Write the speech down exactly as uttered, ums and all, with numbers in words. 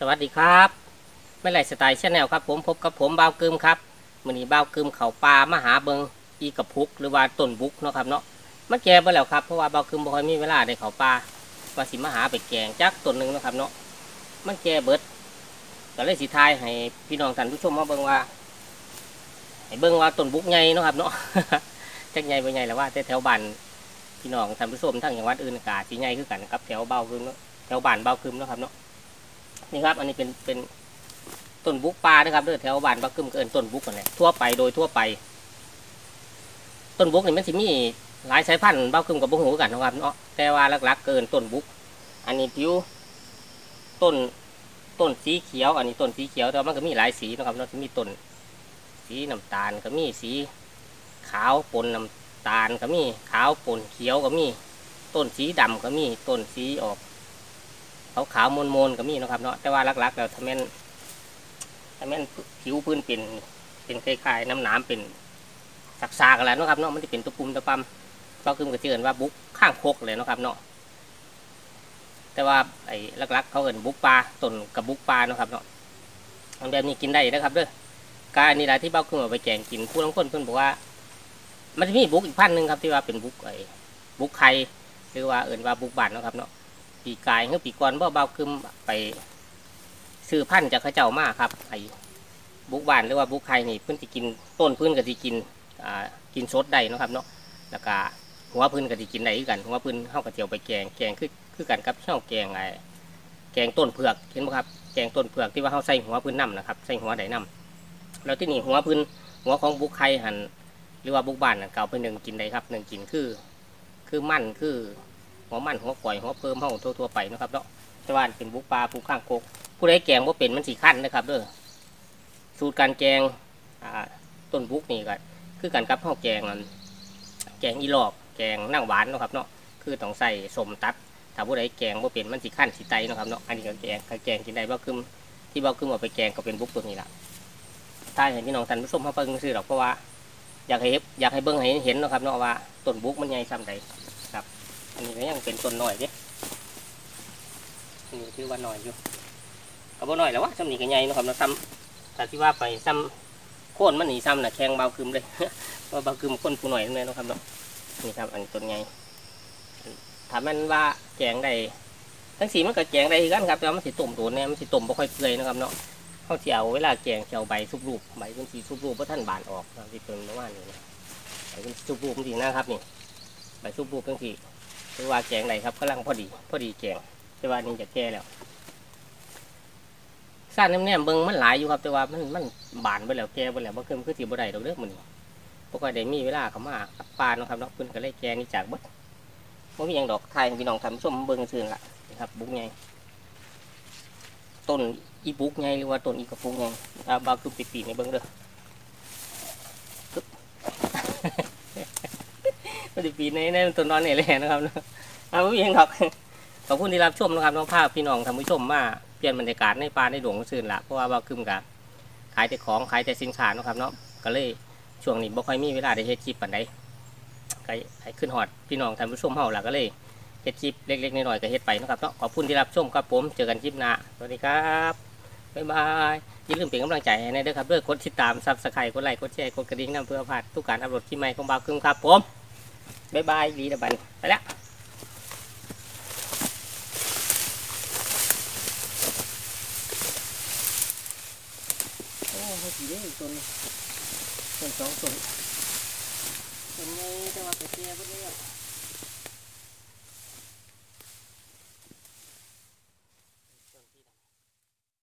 วัสดีครับไม่ไรสไตล์ชาแนลครับผมพบกับผมบ่าวกึมครับมือนี้บ่าวกึมเขาปลามาหาเบิงอีกับพุกหรือว่าต้นบุกเนาะครับเนาะมันแก่ไปแล้วครับเพราะว่าบ่าวกึมบ่ค่อยมีเวลาได้เขาปลาว่าสิมาหาไปแกงจักต้นหนึ่งนะครับเนาะมันแก่เบิดก็เลยสิทายให้พี่น้องท่านผู้ชมมาเบิงว่าให้เบิงว่าต้นบุกใหญ่เนาะครับเนาะจักใหญ่ไปใหญ่แล้วว่าแต่แถวบ้านพี่น้องท่านผู้ชมทั้งจังหวัดอื่นกาสิใหญ่คือกันครับแถวบ่าวกึมเนาะแถวบ้านบ่าวกึมเนาะครับเนาะนี่ครับอันนี้เป็นเป็นต้นบุกปลานะครับเด้อแถวบ้านบ่าวกึมเกินต้นบุกกันเลยทั่วไปโดยทั่วไปต้นบุกนี่มันสิมีหลายสายพันธุ์บ่าวกึมกับบุกหูกันนะครับเนาะแต่ว่าหลักๆเกินต้นบุกอันนี้ผิวต้นต้นสีเขียวอันนี้ต้นสีเขียวแต่มันก็มีหลายสีนะครับเนาะที่มีต้นสีน้ำตาลก็มีสีขาวปนน้ำตาลก็มีขาวปนเขียวก็มีต้นสีดำก็มีต้นสีออกขาวขาวมนมนก็มีนะครับเนาะแต่ว่าหลักๆแล้วทำแม่นทำแม่นผิวพื้นเป็นเป็นคล้ายๆน้ำหนามเป็นสักซากอะไรนะครับเนาะมันจะเป็นตัวปุ่มตัวปั๊มเราคือมันก็เชื่อว่าบุกข้างโคกเลยนะครับเนาะแต่ว่าไอ้หลักๆเขาเอิ้นบุกปลาต้นกับบุกปลานะครับเนาะอันแบบนี้กินได้นะครับเด้อการนี่แหละที่เบ้าขึ้นมาไปแกงกินผู้ลางคนเพิ่นบอกว่ามันจะมีบุกอีกพันหนึ่งครับที่ว่าเป็นบุกไอ้บุกไข่หรือว่าเอิ้นว่าบุกบานนะครับเนาะปีกายหรือปีกรเบ้าเบ้าขึ้นไปซื้อพันธุ์จากข้าเจ้ามาครับไอ้บุกบานหรือว่าบุกไข่นี่เพิ่นจะกินต้นพื้นก็จะกินอ่ากินสดได้นะครับเนาะแล้วก็หัวพื้นก็จะกินได้กันหัวพื้นเข้ากระเจียวไปแกงแกงคือคือกันกับข้าวแกงไอ้แกงต้นเผือกเห็นไหมครับแกงต้นเผือกที่ว่าเขาใส่หัวพื้นน้ำนะครับใส่หัวไดน้ำแล้วที่นี่หัวพื้นหัวของบุกไข่หันหรือว่าบุกบานเก่าไปหนึ่งกินได้ครับหนึ่งกินคือคือมันคือหัวมันหัวก่อยหัวเพิ่มเข้าทั่วๆไปนะครับเนาะแต่ว่าเป็นบุกปลาบุกข้างโคกผู้ใดแกงว่าเป็นมันสีขั้นนะครับเด้อสูตรการแกงต้นบุกนี่ก็คือการกับข้าวแกงแกงอีหลอกแกงนั่งหวานนะครับเนาะคือต้องใส่สมตัดถ้าผู้ใดแกงว่าเป็นมันสีขั้นสีไตนะครับเนาะอันนี้ก็แกงแกงกินได้บ้าคึมที่บ้าคึมเอาไปแกงก็เป็นบุกตัวนี้แหละถ้าเห็นพี่น้องท่านผู้ชมเขาเพิ่งซื้อหรอกเพราะว่าอยากให้อยากให้เบิ้งให้เห็นนะครับเนาะว่าต้นบุกมันใหญ่ซ้ำใดครับอันนี้ก็ยังเป็นต้นหน่อยดินี่คือว่าหน่อยอยู่ก็บ่หน่อยแล้ววะซ้ำนี่ก็ใหญ่นะครับเราซ้ำแต่ที่ว่าไปซ้ำโค่นมันหนีซ้ำน่ะแข็งเบาคึมเลยว่าเบาคึมคนผู้หน่อยนั่นเองนะครับเนาะนี่ครับอันนี้ต้นใหญ่ถามมันว่าแกงได้ทั้งสีมันก็แกงได้กันครับแต่ว่ามันสีตุ่มตัวเนี่ยมันสีตุ่มไม่ค่อยเปื่อยนะครับเนาะเขาเจียวเวลาแกงเจียวใบซุปรูปใบเป็นสีซุปรูปเพราะท่านบานออกที่เป็นประมาณนี้นะใบเป็นซุปรูปจริงนะครับนี่ใบซุปรูปทั้งสีคือว่าแกงได้ครับกำลังพอดีพอดีแกงแต่ว่านี่จะแก่แล้วสั้นแนมๆเบิ้งมันหลายอยู่ครับแต่ว่ามันมันบานไปแล้วแก่ไปแล้วบางคืนคือสีบ่ได้ดอกเด้อมันเพราะว่าได้มีเวลาเขามากับปลาเนาะครับเนาะเพิ่นก็เลยแกนี่จากบดว่ามีอย่างดอกไทยพี่น้องทำส้มเบิ้งซื่อละนะครับบุกไงต้นอีบุกไงหรือว่าต้นอีกระปุกไงบางคือปีๆในเบิ้งเด้อก็จะปีในในต้นนอนเนี่ยเลยนะครับเนาะเอาไม่มีอย่างดอกขอบคุณที่รับชมนะครับน้องภาพพี่น้องทำผู้ชมมาเปลี่ยนบรรยากาศในป่าในหลวงซื่อละเพราะว่าบางคืนกับขายแต่ของขายแต่สินค้านะครับเนาะก็เลยช่วงนี้บ่ค่อยมีเวลาได้เฮ็ดคลิปปานใดก็ให้ขึ้นหอดพี่น้องท่านผู้ชมเฮาล่ะก็เลยเฮ็ดคลิปเล็กๆน้อยๆก็เฮ็ดไปนะครับเนาะขอบคุณที่รับชมครับผมเจอกันคลิปหน้าสวัสดีครับบ๊ายบายอย่าลืมเป็นกำลังใจให้ด้วยครับด้วยกดติดตามซับสไครต์กดไลค์กดแชร์กดกระดิ่งนำเพื่อพลาดทุกการอัปโหลดคลิปใหม่ของบ่าวกึมครับผมบ๊ายบายดีนะบันไปแล้วโอ้โหสีได้ตัวนี้ตัวสองตัวเป็นไงจะมาไปเชียร์พวกนี้